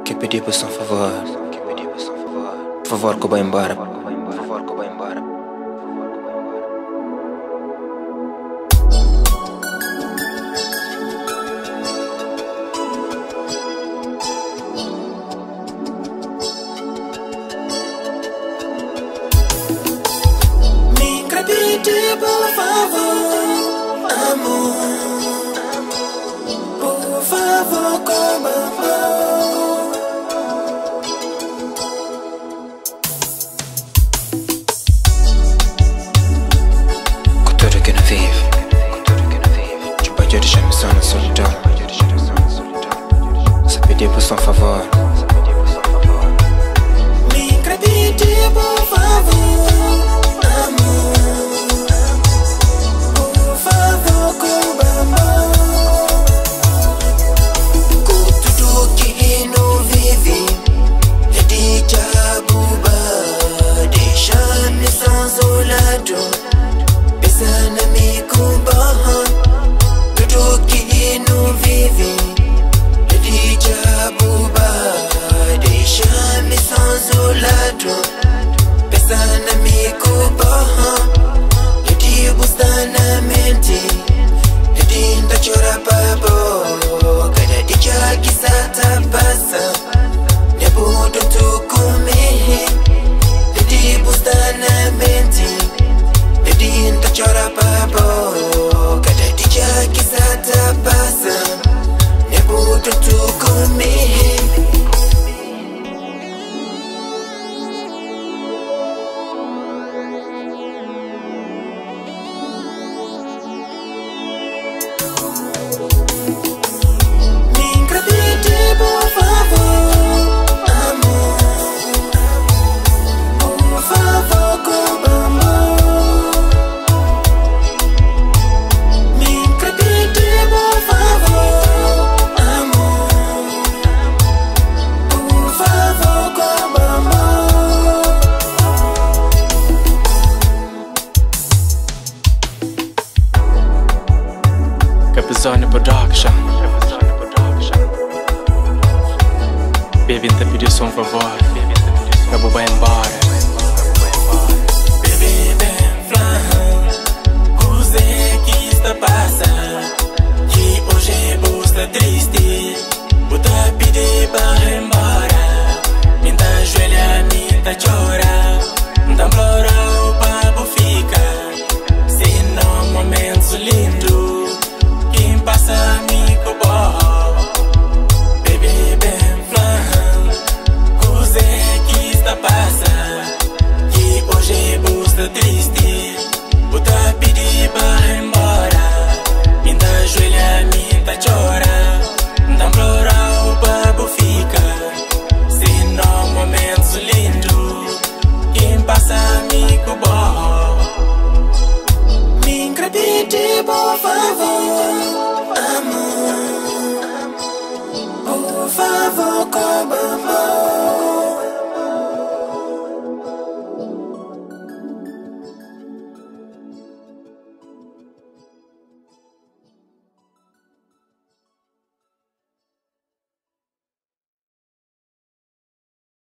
Que pedir por só favor. Por favor, que eu vou embora. Me acredite, por favor, amor. Por favor, como amor. Com tudo que não vive, te pode deixar-me só na solidão. Só pedir por só favor. Me acredite, por favor, amor. Por favor, como amor. Com tudo que não vive, é de jabuba. Deixa-me só isolado, pensando em me culpar. Tudo que não vive, é de jabuba. Deixa-me só isolado, pensando em me culpar. É de buscar na mente, é de ainda chorar pra boca. Cada dia que está passando, é bom tu comer. É de buscar na mente, é de ainda chorar pra boca. Cada dia que está passando, é bom tu comer. Me acredite, por favor, amor. Por favor, como amor. Me acredite, por favor, amor. Por favor, como amor. Capizone Production. Baby, te pedi só favor. Eu vou embora. Baby, bem flan, o que está passando?